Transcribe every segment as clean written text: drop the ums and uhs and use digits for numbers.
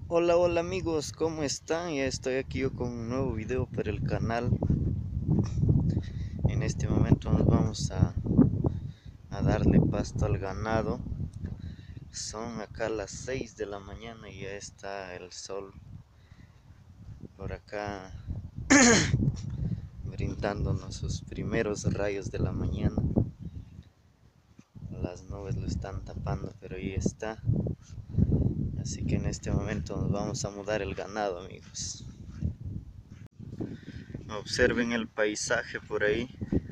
Hola, hola amigos, ¿cómo están? Ya estoy aquí yo con un nuevo video para el canal. En este momento nos vamos a darle pasto al ganado. Son acá las 6 de la mañana y ya está el sol por acá brindándonos sus primeros rayos de la mañana. Las nubes lo están tapando, pero ahí está. Así que en este momento nos vamos a mudar el ganado, amigos. Observen el paisaje por ahí.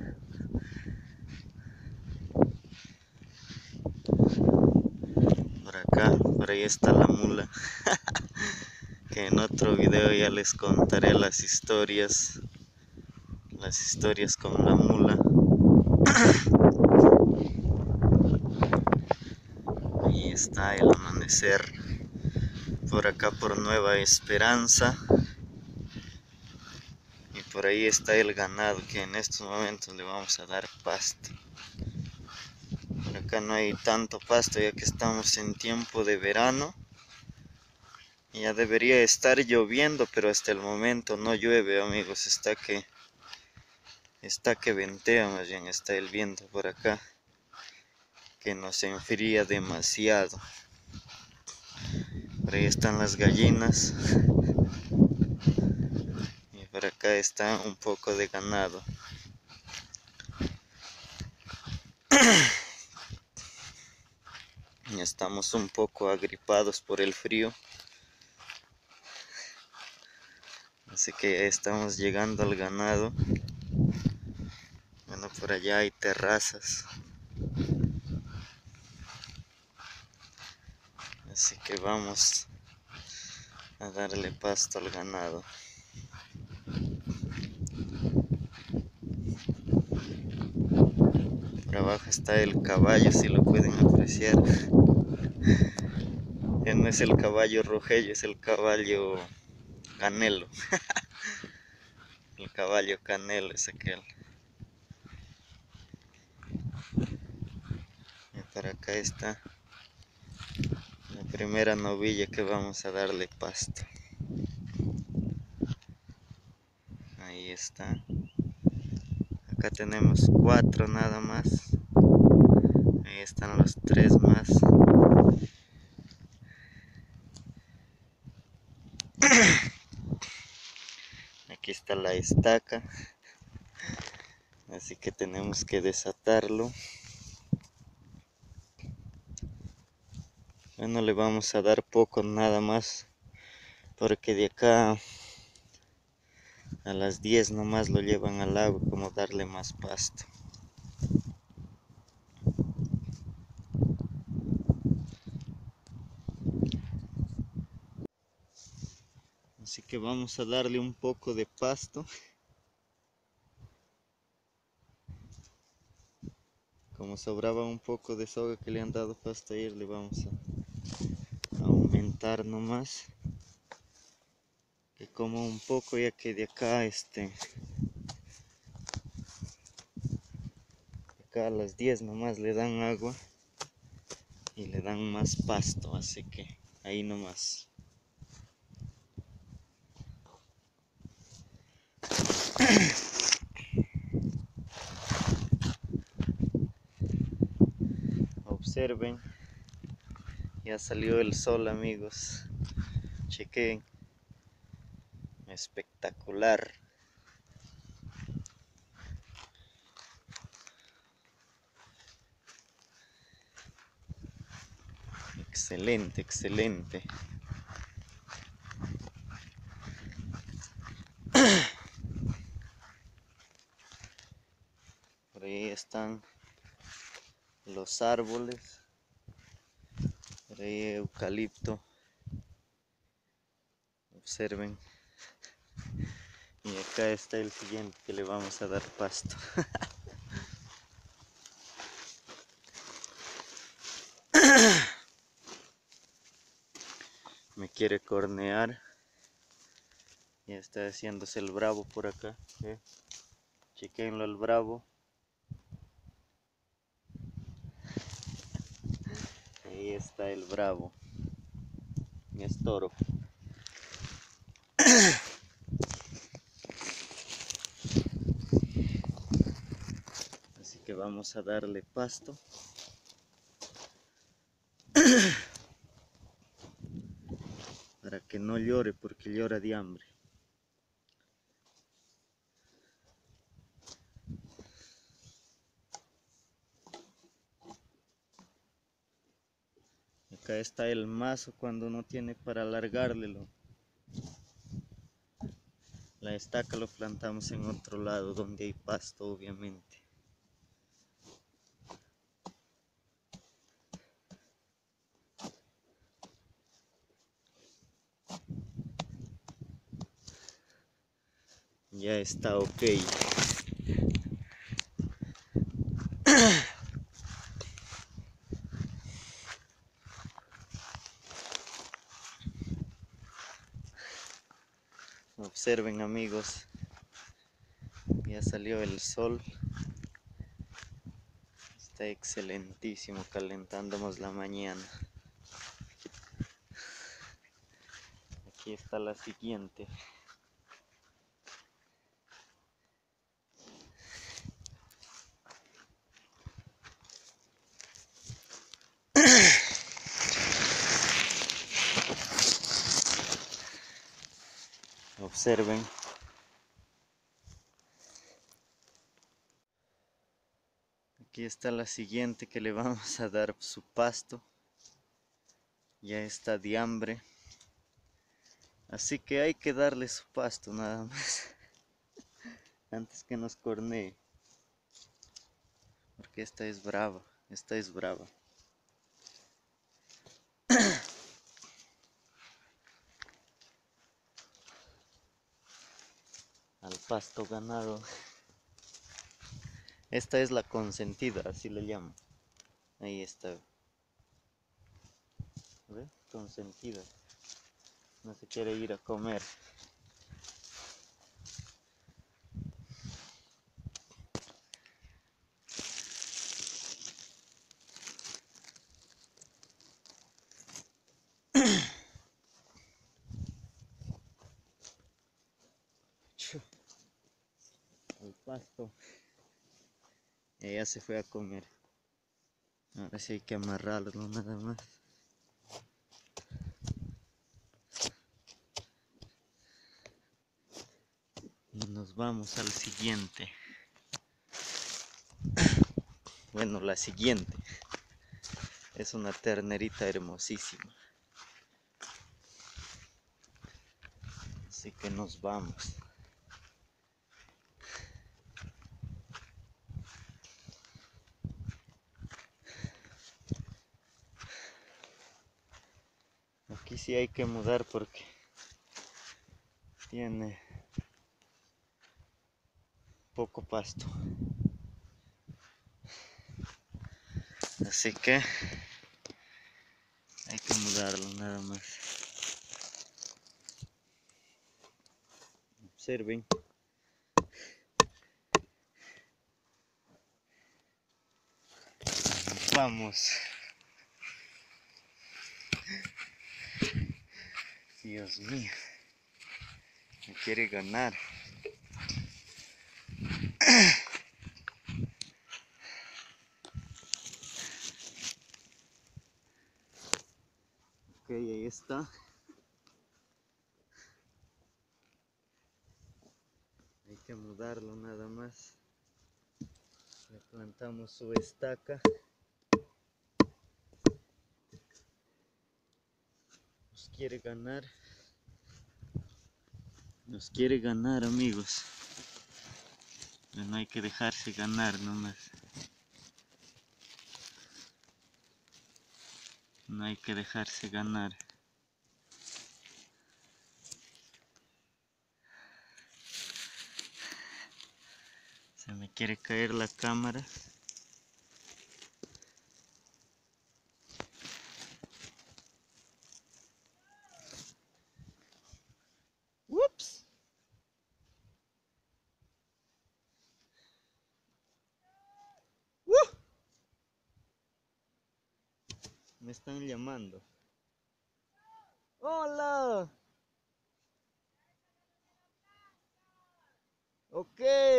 Por acá, por ahí está la mula. Que en otro video ya les contaré las historias con la mula. Ahí está el amanecer por acá por Nueva Esperanza, y por ahí está el ganado que en estos momentos le vamos a dar pasto. Por acá no hay tanto pasto ya que estamos en tiempo de verano. Ya debería estar lloviendo, pero hasta el momento no llueve, amigos. Está que ventea, más bien está el viento por acá que nos enfría demasiado. Por ahí están las gallinas y por acá está un poco de ganado. Estamos un poco agripados por el frío, así que ya estamos llegando al ganado. Bueno, por allá hay terrazas, así que vamos a darle pasto al ganado. Por abajo está el caballo, si lo pueden apreciar. Ya no es el caballo Rogelio, es el caballo Canelo. El caballo Canelo es aquel. Y por acá está la primera novilla que vamos a darle pasto. Ahí está. Acá tenemos 4 nada más. Ahí están los 3 más. Aquí está la estaca. Así que tenemos que desatarlo. Bueno, le vamos a dar poco nada más, porque de acá a las 10 nomás lo llevan al agua, como darle más pasto. Así que vamos a darle un poco de pasto. Como sobraba un poco de soga que le han dado pasto ayer, le vamos a aumentar nomás. Que como un poco, ya que de acá acá a las 10 nomás le dan agua y le dan más pasto, así que ahí nomás. Observen, ya salió el sol, amigos. Chequen, espectacular. Excelente, excelente. Por ahí están los árboles. Por ahí eucalipto. Observen. Y acá está el siguiente que le vamos a dar pasto. Me quiere cornear. Ya está haciéndose el bravo por acá. Chequenlo el bravo. Ahí está el bravo. Es toro. Así que vamos a darle pasto. Para que no llore, porque llora de hambre. Acá está el mazo cuando no tiene para alargarle. La estaca lo plantamos en otro lado donde hay pasto, obviamente. Ya está ok. Observen, amigos, ya salió el sol. Está excelentísimo, calentándonos la mañana. Aquí está la siguiente. Observen. Aquí está la siguiente que le vamos a dar su pasto. Ya está de hambre. Así que hay que darle su pasto nada más. Antes que nos cornee. Porque esta es brava. Esta es brava. Al pasto ganado. Esta es la consentida, así le llamo. Ahí está. ¿Ve? Consentida. No se quiere ir a comer. El pasto. Ella se fue a comer. Ahora sí hay que amarrarlo nada más. Y nos vamos al siguiente. Bueno, la siguiente. Es una ternerita hermosísima. Así que nos vamos. Aquí sí hay que mudar porque tiene poco pasto. Así que hay que mudarlo nada más. Observen. Vamos. Dios mío. Me quiere ganar. Ok, ahí está. Hay que mudarlo nada más. Le plantamos su estaca. Nos quiere ganar. Nos quiere ganar, amigos. Pero no hay que dejarse ganar nomás. No hay que dejarse ganar. Se me quiere caer la cámara. ¡Ups! Me están llamando. ¡Hola! Ok.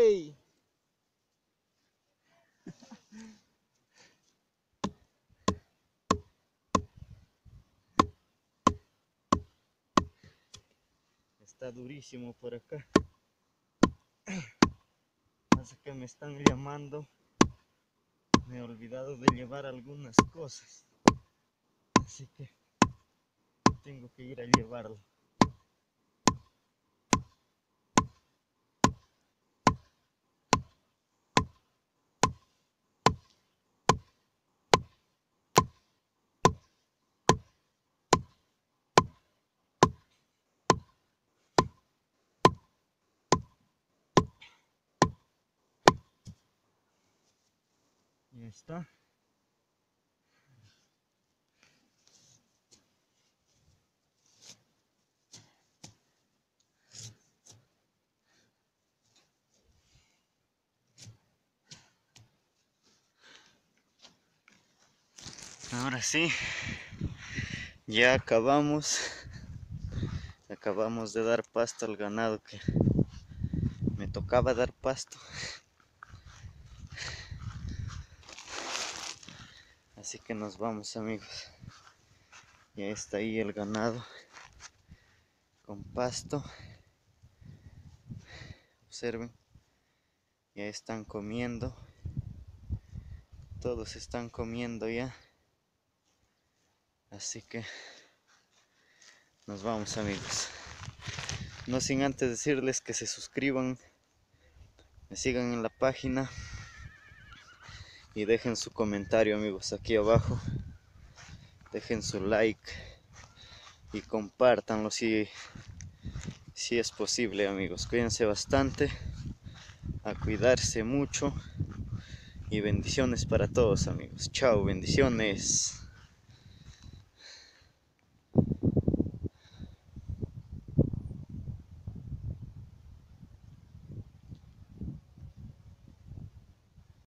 Está durísimo por acá. Pasa que me están llamando. Me he olvidado de llevar algunas cosas. Así que tengo que ir a llevarlo. Ya está. Ahora sí, ya acabamos de dar pasto al ganado que me tocaba dar pasto. Así que nos vamos, amigos. Ya está ahí el ganado con pasto. Observen, ya están comiendo. Todos están comiendo ya. Así que nos vamos, amigos. No sin antes decirles que se suscriban, me sigan en la página y dejen su comentario, amigos, aquí abajo. Dejen su like y compártanlo si es posible, amigos. Cuídense bastante, a cuidarse mucho y bendiciones para todos, amigos. Chao, bendiciones.